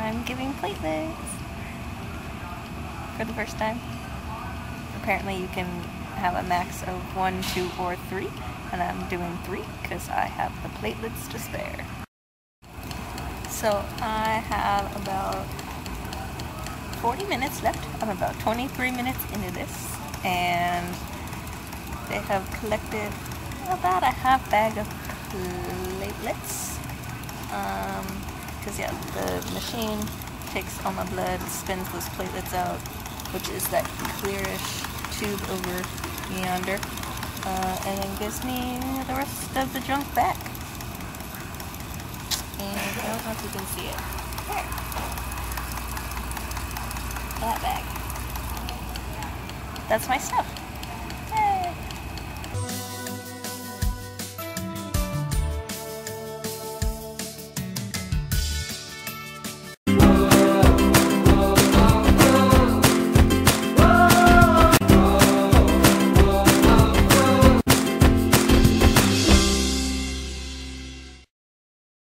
I'm giving platelets for the first time. Apparently you can have a max of 1, 2, or 3, and I'm doing 3 because I have the platelets to spare. So I have about 40 minutes left. I'm about 23 minutes into this, and they have collected about a half bag of platelets. Because yeah, the machine takes all my blood, spins those platelets out, which is that clearish tube over yonder, and then gives me the rest of the junk back. And I don't know if you can see it. There. That bag. That's my stuff.